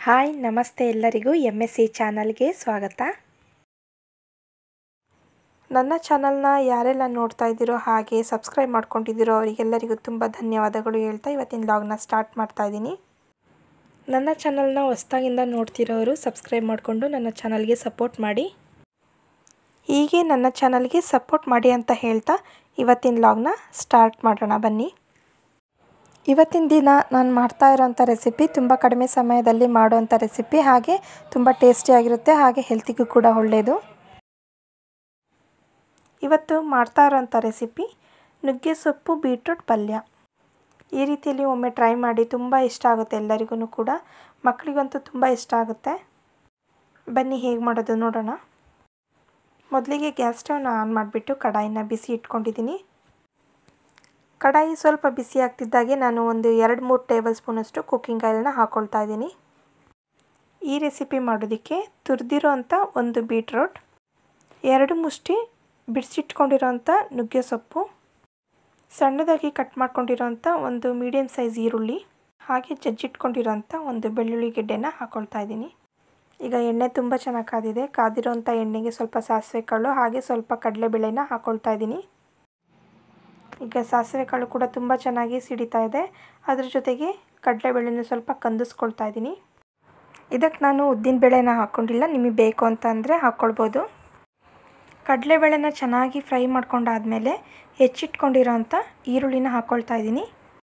Hi ನಮಸ್ತೆ ಎಲ್ಲರಿಗೂ MSC ಚಾನಲ್ಗೆ ಸ್ವಾಗತ. ನನ್ನ ಚಾನಲ್ನ ಯಾರೆಲ್ಲ ನೋಡ್ತಾ ಇದ್ದೀರೋ ಹಾಗೆ ಸಬ್ಸ್ಕ್ರೈಬ್ ಮಾಡ್ಕೊಂಡಿದ್ದೀರೋ ಅವರಿಗೆಲ್ಲರಿಗೂ ತುಂಬ ಧನ್ಯವಾದಗಳು ಹೇಳ್ತಾ ಇವತ್ತಿನ ವ್ಲಾಗ್ನ ಸ್ಟಾರ್ಟ್ ಮಾಡ್ತಾ ಇದ್ದೀನಿ. ನನ್ನ ಚಾನಲ್ನ ಹೊಸದಾಗಿಂದ ನೋಡ್ತಿರೋರು ಸಬ್ಸ್ಕ್ರೈಬ್ ಮಾಡಿಕೊಂಡು ನನ್ನ ಚಾನಲ್ಗೆ ಸಪೋರ್ಟ್ ಮಾಡಿ. ಹೀಗೆ ನನ್ನ ಚಾನಲ್ಗೆ ಸಪೋರ್ಟ್ ಮಾಡಿ ಅಂತ ಹೇಳ್ತಾ ಇವತ್ತಿನ ವ್ಲಾಗ್ನ ಸ್ಟಾರ್ಟ್ ಮಾಡೋಣ ಬನ್ನಿ. ಇವತ್ತಿನ ದಿನ ನಾನು ಮಾಡ್ತಾ ಇರೋಂಥ ರೆಸಿಪಿ ತುಂಬ ಕಡಿಮೆ ಸಮಯದಲ್ಲಿ ಮಾಡುವಂಥ ರೆಸಿಪಿ, ಹಾಗೆ ತುಂಬ ಟೇಸ್ಟಿಯಾಗಿರುತ್ತೆ, ಹಾಗೆ ಹೆಲ್ತಿಗೂ ಕೂಡ ಒಳ್ಳೆಯದು. ಇವತ್ತು ಮಾಡ್ತಾ ಇರೋಂಥ ರೆಸಿಪಿ ನುಗ್ಗೆ ಸೊಪ್ಪು ಬೀಟ್ರೂಟ್ ಪಲ್ಯ. ಈ ರೀತಿಯಲ್ಲಿ ಒಮ್ಮೆ ಟ್ರೈ ಮಾಡಿ, ತುಂಬ ಇಷ್ಟ ಆಗುತ್ತೆ ಎಲ್ಲರಿಗೂ ಕೂಡ, ಮಕ್ಕಳಿಗಂತೂ ತುಂಬ ಇಷ್ಟ ಆಗುತ್ತೆ. ಬನ್ನಿ ಹೇಗೆ ಮಾಡೋದು ನೋಡೋಣ. ಮೊದಲಿಗೆ ಗ್ಯಾಸ್ ಸ್ಟವ್ನ ಆನ್ ಮಾಡಿಬಿಟ್ಟು ಕಡಾಯಿನ ಬಿಸಿ ಇಟ್ಕೊಂಡಿದ್ದೀನಿ. ಕಡಾಯಿ ಸ್ವಲ್ಪ ಬಿಸಿ ಆಗ್ತಿದ್ದಾಗೆ ನಾನು ಒಂದು 2-3 ಟೇಬಲ್ ಸ್ಪೂನಷ್ಟು ಕುಕ್ಕಿಂಗ್ ಆಯಿಲ್ನ ಹಾಕ್ಕೊಳ್ತಾ ಇದ್ದೀನಿ. ಈ ರೆಸಿಪಿ ಮಾಡೋದಕ್ಕೆ ತುರಿದಿರೋ ಅಂಥ ಒಂದು ಬೀಟ್ರೂಟ್, 2 ಮುಷ್ಟಿ ಬಿಡಿಸಿಟ್ಕೊಂಡಿರೋಂಥ ನುಗ್ಗೆ ಸೊಪ್ಪು, ಸಣ್ಣದಾಗಿ ಕಟ್ ಮಾಡ್ಕೊಂಡಿರೋಂಥ ಒಂದು ಮೀಡಿಯಮ್ ಸೈಜ್ ಈರುಳ್ಳಿ, ಹಾಗೆ ಜಜ್ಜಿಟ್ಕೊಂಡಿರೋಂಥ ಒಂದು ಬೆಳ್ಳುಳ್ಳಿ ಗೆಡ್ಡೆನ ಹಾಕ್ಕೊಳ್ತಾ ಇದ್ದೀನಿ. ಈಗ ಎಣ್ಣೆ ತುಂಬ ಚೆನ್ನಾಗಿ ಕಾದಿದೆ. ಕಾದಿರೋಂಥ ಎಣ್ಣೆಗೆ ಸ್ವಲ್ಪ ಸಾಸಿವೆ ಕಾಳು ಹಾಗೆ ಸ್ವಲ್ಪ ಕಡಲೆಬೇಳೆನ ಹಾಕ್ಕೊಳ್ತಾ ಇದ್ದೀನಿ. ಈಗ ಸಾಸಿವೆ ಕಾಳು ಕೂಡ ತುಂಬ ಚೆನ್ನಾಗಿ ಸಿಡಿತಾ ಇದೆ. ಅದ್ರ ಜೊತೆಗೆ ಕಡಲೆಬೇಳೆನೂ ಸ್ವಲ್ಪ ಕಂದಿಸ್ಕೊಳ್ತಾ ಇದ್ದೀನಿ. ಇದಕ್ಕೆ ನಾನು ಉದ್ದಿನ ಬೇಳೆನ ಹಾಕ್ಕೊಂಡಿಲ್ಲ, ನಿಮಗೆ ಬೇಕು ಅಂತ ಅಂದರೆ ಹಾಕ್ಕೊಳ್ಬೋದು. ಕಡಲೆಬೇಳೆನ ಚೆನ್ನಾಗಿ ಫ್ರೈ ಮಾಡ್ಕೊಂಡಾದಮೇಲೆ ಹೆಚ್ಚಿಟ್ಕೊಂಡಿರೋಂಥ ಈರುಳ್ಳಿನ ಹಾಕ್ಕೊಳ್ತಾ ಇದ್ದೀನಿ.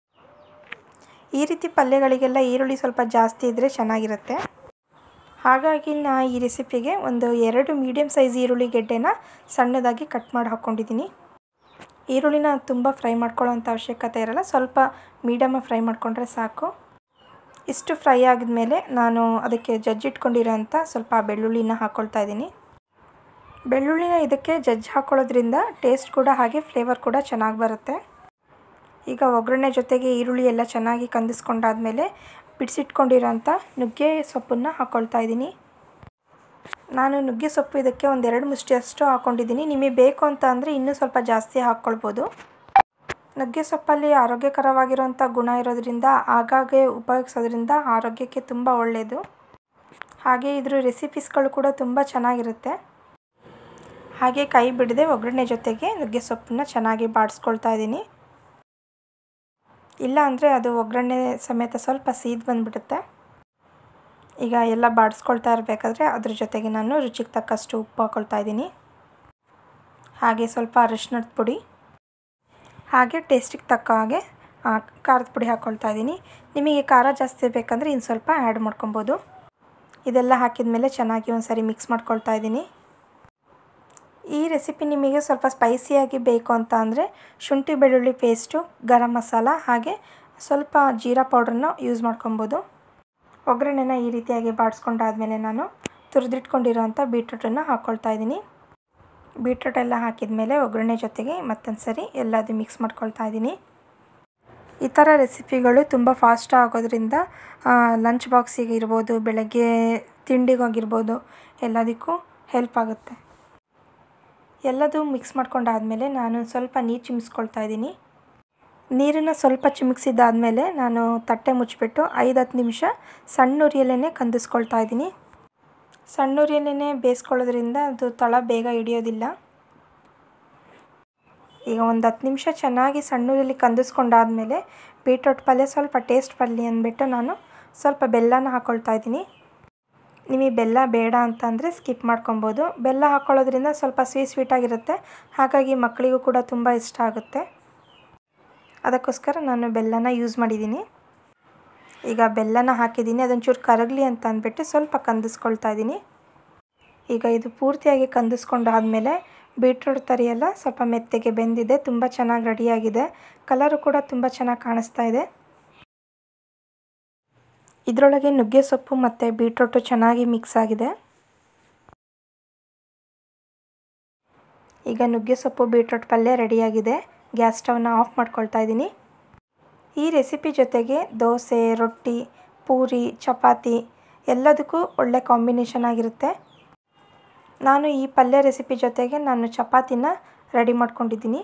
ಈ ರೀತಿ ಪಲ್ಯಗಳಿಗೆಲ್ಲ ಈರುಳ್ಳಿ ಸ್ವಲ್ಪ ಜಾಸ್ತಿ ಇದ್ದರೆ ಚೆನ್ನಾಗಿರುತ್ತೆ. ಹಾಗಾಗಿ ನಾನು ಈ ರೆಸಿಪಿಗೆ ಒಂದು 2 ಮೀಡಿಯಮ್ ಸೈಜ್ ಈರುಳ್ಳಿ ಗೆಡ್ಡೆನ ಸಣ್ಣದಾಗಿ ಕಟ್ ಮಾಡಿ ಹಾಕ್ಕೊಂಡಿದ್ದೀನಿ. ಈರುಳ್ಳಿನ ತುಂಬ ಫ್ರೈ ಮಾಡ್ಕೊಳ್ಳೋಂಥ ಅವಶ್ಯಕತೆ ಇರಲ್ಲ, ಸ್ವಲ್ಪ ಮೀಡಿಯಮಾಗಿ ಫ್ರೈ ಮಾಡಿಕೊಂಡ್ರೆ ಸಾಕು. ಇಷ್ಟು ಫ್ರೈ ಆಗಿದ್ಮೇಲೆ ನಾನು ಅದಕ್ಕೆ ಜಜ್ಜಿಟ್ಕೊಂಡಿರೋಂಥ ಸ್ವಲ್ಪ ಬೆಳ್ಳುಳ್ಳಿನ ಹಾಕ್ಕೊಳ್ತಾ ಇದ್ದೀನಿ. ಬೆಳ್ಳುಳ್ಳಿನ ಇದಕ್ಕೆ ಜಜ್ಜಿ ಹಾಕ್ಕೊಳ್ಳೋದ್ರಿಂದ ಟೇಸ್ಟ್ ಕೂಡ ಹಾಗೆ ಫ್ಲೇವರ್ ಕೂಡ ಚೆನ್ನಾಗಿ ಬರುತ್ತೆ. ಈಗ ಒಗ್ಗರಣೆ ಜೊತೆಗೆ ಈರುಳ್ಳಿ ಎಲ್ಲ ಚೆನ್ನಾಗಿ ಕಂದಿಸ್ಕೊಂಡಾದ್ಮೇಲೆ ಬಿಡಿಸಿಟ್ಕೊಂಡಿರೋಂಥ ನುಗ್ಗೆ ಸೊಪ್ಪನ್ನು ಹಾಕ್ಕೊಳ್ತಾ ಇದ್ದೀನಿ. ನಾನು ನುಗ್ಗೆ ಸೊಪ್ಪು ಇದಕ್ಕೆ ಒಂದು 2 ಮುಷ್ಟಿಯಷ್ಟು ಹಾಕ್ಕೊಂಡಿದ್ದೀನಿ. ನಿಮಗೆ ಬೇಕು ಅಂತ ಅಂದರೆ ಇನ್ನೂ ಸ್ವಲ್ಪ ಜಾಸ್ತಿ ಹಾಕ್ಕೊಳ್ಬೋದು. ನುಗ್ಗೆ ಸೊಪ್ಪಲ್ಲಿ ಆರೋಗ್ಯಕರವಾಗಿರೋಂಥ ಗುಣ ಇರೋದ್ರಿಂದ ಆಗಾಗ್ಗೆ ಉಪಯೋಗಿಸೋದ್ರಿಂದ ಆರೋಗ್ಯಕ್ಕೆ ತುಂಬ ಒಳ್ಳೆಯದು. ಹಾಗೆ ಇದ್ರ ರೆಸಿಪೀಸ್ಗಳು ಕೂಡ ತುಂಬ ಚೆನ್ನಾಗಿರುತ್ತೆ. ಹಾಗೆ ಕೈ ಬಿಡದೆ ಒಗ್ಗರಣೆ ಜೊತೆಗೆ ನುಗ್ಗೆ ಸೊಪ್ಪನ್ನ ಚೆನ್ನಾಗಿ ಬಾಡಿಸ್ಕೊಳ್ತಾ ಇದ್ದೀನಿ. ಇಲ್ಲ ಅಂದರೆ ಅದು ಒಗ್ಗರಣೆ ಸಮೇತ ಸ್ವಲ್ಪ ಸೀದು ಬಂದುಬಿಡುತ್ತೆ. ಈಗ ಎಲ್ಲ ಬಾಡಿಸ್ಕೊಳ್ತಾ ಇರಬೇಕಾದ್ರೆ ಅದ್ರ ಜೊತೆಗೆ ನಾನು ರುಚಿಗೆ ತಕ್ಕಷ್ಟು ಉಪ್ಪು ಹಾಕ್ಕೊಳ್ತಾ ಇದ್ದೀನಿ. ಹಾಗೆ ಸ್ವಲ್ಪ ಅರಿಶಿಣದ ಪುಡಿ, ಹಾಗೆ ಟೇಸ್ಟಿಗೆ ತಕ್ಕ ಹಾಗೆ ಖಾರದ ಪುಡಿ ಹಾಕ್ಕೊಳ್ತಾ ಇದ್ದೀನಿ. ನಿಮಗೆ ಖಾರ ಜಾಸ್ತಿ ಬೇಕಂದರೆ ಇನ್ನು ಸ್ವಲ್ಪ ಆ್ಯಡ್ ಮಾಡ್ಕೊಬೋದು. ಇದೆಲ್ಲ ಹಾಕಿದ ಮೇಲೆ ಚೆನ್ನಾಗಿ ಒಂದು ಸಾರಿ ಮಿಕ್ಸ್ ಮಾಡ್ಕೊಳ್ತಾ ಇದ್ದೀನಿ. ಈ ರೆಸಿಪಿ ನಿಮಗೆ ಸ್ವಲ್ಪ ಸ್ಪೈಸಿಯಾಗಿ ಬೇಕು ಅಂತ ಅಂದರೆ ಶುಂಠಿ ಬೆಳ್ಳುಳ್ಳಿ ಪೇಸ್ಟು, ಗರಂ ಮಸಾಲ ಹಾಗೆ ಸ್ವಲ್ಪ ಜೀರಾ ಪೌಡ್ರನ್ನ ಯೂಸ್ ಮಾಡ್ಕೊಬೋದು. ಒಗ್ಗರಣೆನ ಈ ರೀತಿಯಾಗಿ ಬಾಡಿಸ್ಕೊಂಡಾದ್ಮೇಲೆ ನಾನು ತುರಿದಿಟ್ಕೊಂಡಿರೋಂಥ ಬೀಟ್ರೂಟನ್ನು ಹಾಕ್ಕೊಳ್ತಾ ಇದ್ದೀನಿ. ಬೀಟ್ರೂಟ್ ಎಲ್ಲ ಹಾಕಿದ ಮೇಲೆ ಒಗ್ಗರಣೆ ಜೊತೆಗೆ ಮತ್ತೊಂದು ಸರಿ ಎಲ್ಲದು ಮಿಕ್ಸ್ ಮಾಡ್ಕೊಳ್ತಾ ಇದ್ದೀನಿ. ಈ ಥರ ರೆಸಿಪಿಗಳು ತುಂಬ ಫಾಸ್ಟ್ ಆಗೋದ್ರಿಂದ ಲಂಚ್ ಬಾಕ್ಸಿಗೆ ಇರ್ಬೋದು, ಬೆಳಗ್ಗೆ ತಿಂಡಿಗಾಗಿರ್ಬೋದು, ಎಲ್ಲದಕ್ಕೂ ಹೆಲ್ಪ್ ಆಗುತ್ತೆ. ಎಲ್ಲದೂ ಮಿಕ್ಸ್ ಮಾಡ್ಕೊಂಡಾದಮೇಲೆ ನಾನು ಸ್ವಲ್ಪ ನೀರು ಚಿಮ್ಮಿಸ್ಕೊಳ್ತಾ ಇದ್ದೀನಿ. ನೀರನ್ನು ಸ್ವಲ್ಪ ಚಿಮುಕ್ಸಿದ್ದಾದಮೇಲೆ ನಾನು ತಟ್ಟೆ ಮುಚ್ಚಿಬಿಟ್ಟು 5-10 ನಿಮಿಷ ಸಣ್ಣ ಉರಿಯಲ್ಲೇ ಕಂದಿಸ್ಕೊಳ್ತಾ ಇದ್ದೀನಿ. ಸಣ್ಣ ಉರಿಯಲ್ಲೇ ಬೇಯಿಸ್ಕೊಳ್ಳೋದ್ರಿಂದ ಅದು ತಳ ಬೇಗ ಹಿಡಿಯೋದಿಲ್ಲ. ಈಗ ಒಂದು 10 ನಿಮಿಷ ಚೆನ್ನಾಗಿ ಸಣ್ಣ ಉರಿಯಲ್ಲಿ ಕಂದಿಸ್ಕೊಂಡಾದಮೇಲೆ ಬೀಟ್ರೂಟ್ ಪಲ್ಯ ಸ್ವಲ್ಪ ಟೇಸ್ಟ್ ಬರಲಿ ಅಂದ್ಬಿಟ್ಟು ನಾನು ಸ್ವಲ್ಪ ಬೆಲ್ಲನ ಹಾಕ್ಕೊಳ್ತಾ ಇದ್ದೀನಿ. ನಿಮಗೆ ಬೆಲ್ಲ ಬೇಡ ಅಂತಂದರೆ ಸ್ಕಿಪ್ ಮಾಡ್ಕೊಬೋದು. ಬೆಲ್ಲ ಹಾಕ್ಕೊಳ್ಳೋದ್ರಿಂದ ಸ್ವಲ್ಪ ಸ್ವೀಟಾಗಿರುತ್ತೆ, ಹಾಗಾಗಿ ಮಕ್ಕಳಿಗೂ ಕೂಡ ತುಂಬ ಇಷ್ಟ ಆಗುತ್ತೆ. ಅದಕ್ಕೋಸ್ಕರ ನಾನು ಬೆಲ್ಲನ ಯೂಸ್ ಮಾಡಿದ್ದೀನಿ. ಈಗ ಬೆಲ್ಲನ ಹಾಕಿದ್ದೀನಿ, ಅದೊಂಚೂರು ಕರಗಲಿ ಅಂತ ಅಂದ್ಬಿಟ್ಟು ಸ್ವಲ್ಪ ಕಂದಿಸ್ಕೊಳ್ತಾ ಇದ್ದೀನಿ. ಈಗ ಇದು ಪೂರ್ತಿಯಾಗಿ ಕಂದಿಸ್ಕೊಂಡಾದಮೇಲೆ ಬೀಟ್ರೂಟ್ ತರಿಯೆಲ್ಲ ಸ್ವಲ್ಪ ಮೆತ್ತಗೆ ಬೆಂದಿದೆ, ತುಂಬ ಚೆನ್ನಾಗಿ ರೆಡಿಯಾಗಿದೆ. ಕಲರು ಕೂಡ ತುಂಬ ಚೆನ್ನಾಗಿ ಕಾಣಿಸ್ತಾ ಇದೆ. ಇದರೊಳಗೆ ನುಗ್ಗೆ ಸೊಪ್ಪು ಮತ್ತು ಬೀಟ್ರೂಟು ಚೆನ್ನಾಗಿ ಮಿಕ್ಸ್ ಆಗಿದೆ. ಈಗ ನುಗ್ಗೆ ಸೊಪ್ಪು ಬೀಟ್ರೂಟ್ ಪಲ್ಯ ರೆಡಿಯಾಗಿದೆ. ಗ್ಯಾಸ್ ಸ್ಟವ್ನ ಆಫ್ ಮಾಡ್ಕೊಳ್ತಾ ಇದ್ದೀನಿ. ಈ ರೆಸಿಪಿ ಜೊತೆಗೆ ದೋಸೆ, ರೊಟ್ಟಿ, ಪೂರಿ, ಚಪಾತಿ ಎಲ್ಲದಕ್ಕೂ ಒಳ್ಳೆ ಕಾಂಬಿನೇಷನ್ ಆಗಿರುತ್ತೆ. ನಾನು ಈ ಪಲ್ಯ ರೆಸಿಪಿ ಜೊತೆಗೆ ನಾನು ಚಪಾತಿನ ರೆಡಿ ಮಾಡ್ಕೊಂಡಿದ್ದೀನಿ.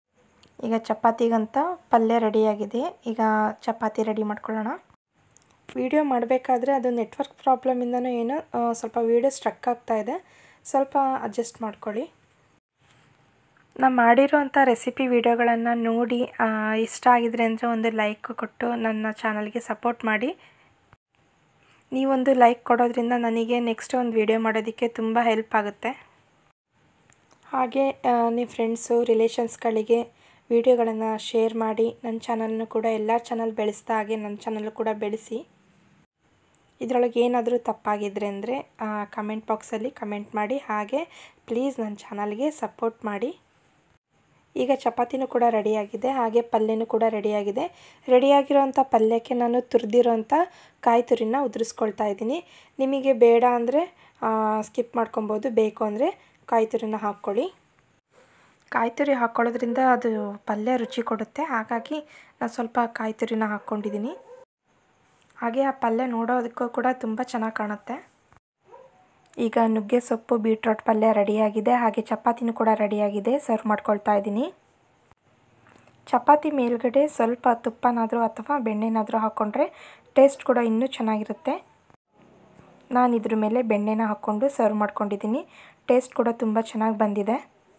ಈಗ ಚಪಾತಿಗಂತ ಪಲ್ಯ ರೆಡಿಯಾಗಿದೆ. ಈಗ ಚಪಾತಿ ರೆಡಿ ಮಾಡ್ಕೊಳ್ಳೋಣ. ವಿಡಿಯೋ ಮಾಡಬೇಕಾದ್ರೆ ಅದು ನೆಟ್ವರ್ಕ್ ಪ್ರಾಬ್ಲಮಿಂದನೂ ಏನೋ ಸ್ವಲ್ಪ ವಿಡಿಯೋ ಸ್ಟ್ರಕ್ ಆಗ್ತಾಯಿದೆ, ಸ್ವಲ್ಪ ಅಡ್ಜಸ್ಟ್ ಮಾಡ್ಕೊಳ್ಳಿ. ನಾನು ಮಾಡಿರೋಂಥ ರೆಸಿಪಿ ವಿಡಿಯೋಗಳನ್ನು ನೋಡಿ ಇಷ್ಟ ಆಗಿದ್ರೆ ಅಂದರೆ ಒಂದು ಲೈಕ್ ಕೊಟ್ಟು ನನ್ನ ಚಾನಲ್ಗೆ ಸಪೋರ್ಟ್ ಮಾಡಿ. ನೀವೊಂದು ಲೈಕ್ ಕೊಡೋದ್ರಿಂದ ನನಗೆ ನೆಕ್ಸ್ಟ್ ಒಂದು ವಿಡಿಯೋ ಮಾಡೋದಕ್ಕೆ ತುಂಬ ಹೆಲ್ಪ್ ಆಗುತ್ತೆ. ಹಾಗೆ ನಿಮ್ಮ ಫ್ರೆಂಡ್ಸು ರಿಲೇಷನ್ಸ್ಗಳಿಗೆ ವಿಡಿಯೋಗಳನ್ನು ಶೇರ್ ಮಾಡಿ. ನನ್ನ ಚಾನಲ್ನು ಕೂಡ ಎಲ್ಲ ಚಾನಲ್ ಬೆಳೆಸ್ತಾ ಹಾಗೆ ನನ್ನ ಚಾನಲ್ಲು ಕೂಡ ಬೆಳೆಸಿ. ಇದರೊಳಗೆ ಏನಾದರೂ ತಪ್ಪಾಗಿದ್ದರೆ ಅಂದರೆ ಕಮೆಂಟ್ ಬಾಕ್ಸಲ್ಲಿ ಕಮೆಂಟ್ ಮಾಡಿ. ಹಾಗೆ ಪ್ಲೀಸ್ ನನ್ನ ಚಾನಲ್ಗೆ ಸಪೋರ್ಟ್ ಮಾಡಿ. ಈಗ ಚಪಾತಿನೂ ಕೂಡ ರೆಡಿಯಾಗಿದೆ, ಹಾಗೆ ಪಲ್ಯನೂ ಕೂಡ ರೆಡಿಯಾಗಿದೆ. ರೆಡಿಯಾಗಿರೋಂಥ ಪಲ್ಯಕ್ಕೆ ನಾನು ತುರಿದಿರೋಂಥ ಕಾಯಿ ತುರಿನ ಉದುರಿಸ್ಕೊಳ್ತಾ ಇದ್ದೀನಿ. ನಿಮಗೆ ಬೇಡ ಅಂದರೆ ಸ್ಕಿಪ್ ಮಾಡ್ಕೊಬೋದು, ಬೇಕು ಅಂದರೆ ಕಾಯಿ ತುರಿನ ಹಾಕ್ಕೊಳ್ಳಿ. ಕಾಯಿ ತುರಿ ಹಾಕ್ಕೊಳ್ಳೋದ್ರಿಂದ ಅದು ಪಲ್ಯ ರುಚಿ ಕೊಡುತ್ತೆ, ಹಾಗಾಗಿ ನಾನು ಸ್ವಲ್ಪ ಕಾಯಿ ತುರಿನ ಹಾಕ್ಕೊಂಡಿದ್ದೀನಿ. ಹಾಗೆ ಆ ಪಲ್ಯ ನೋಡೋದಕ್ಕೂ ಕೂಡ ತುಂಬ ಚೆನ್ನಾಗಿ ಕಾಣುತ್ತೆ. ಈಗ ನುಗ್ಗೆ ಸೊಪ್ಪು ಬೀಟ್ರೋಟ್ ಪಲ್ಯ ರೆಡಿಯಾಗಿದೆ, ಹಾಗೆ ಚಪಾತಿನೂ ಕೂಡ ರೆಡಿಯಾಗಿದೆ. ಸರ್ವ್ ಮಾಡ್ಕೊಳ್ತಾ ಇದ್ದೀನಿ. ಚಪಾತಿ ಮೇಲ್ಗಡೆ ಸ್ವಲ್ಪ ತುಪ್ಪನಾದರೂ ಅಥವಾ ಬೆಣ್ಣೆನಾದರೂ ಹಾಕ್ಕೊಂಡ್ರೆ ಟೇಸ್ಟ್ ಕೂಡ ಇನ್ನೂ ಚೆನ್ನಾಗಿರುತ್ತೆ. ನಾನು ಇದ್ರ ಮೇಲೆ ಬೆಣ್ಣೆನ ಹಾಕ್ಕೊಂಡು ಸರ್ವ್ ಮಾಡ್ಕೊಂಡಿದ್ದೀನಿ. ಟೇಸ್ಟ್ ಕೂಡ ತುಂಬ ಚೆನ್ನಾಗಿ ಬಂದಿದೆ.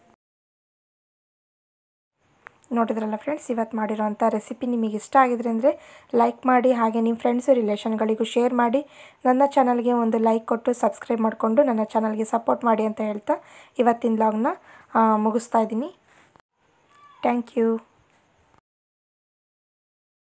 ನೋಡಿದ್ರಲ್ಲ ಫ್ರೆಂಡ್ಸ್, ಇವತ್ತು ಮಾಡಿರೋಂಥ ರೆಸಿಪಿ ನಿಮಗೆ ಇಷ್ಟ ಆಗಿದ್ರೆ ಅಂದರೆ ಲೈಕ್ ಮಾಡಿ. ಹಾಗೆ ನಿಮ್ಮ ಫ್ರೆಂಡ್ಸು ರಿಲೇಷನ್ಗಳಿಗೂ ಶೇರ್ ಮಾಡಿ. ನನ್ನ ಚಾನಲ್ಗೆ ಒಂದು ಲೈಕ್ ಕೊಟ್ಟು ಸಬ್ಸ್ಕ್ರೈಬ್ ಮಾಡಿಕೊಂಡು ನನ್ನ ಚಾನಲ್ಗೆ ಸಪೋರ್ಟ್ ಮಾಡಿ ಅಂತ ಹೇಳ್ತಾ ಇವತ್ತಿನ ವ್ಲಾಗ್ನ ಮುಗಿಸ್ತಾ ಇದ್ದೀನಿ. Thank you.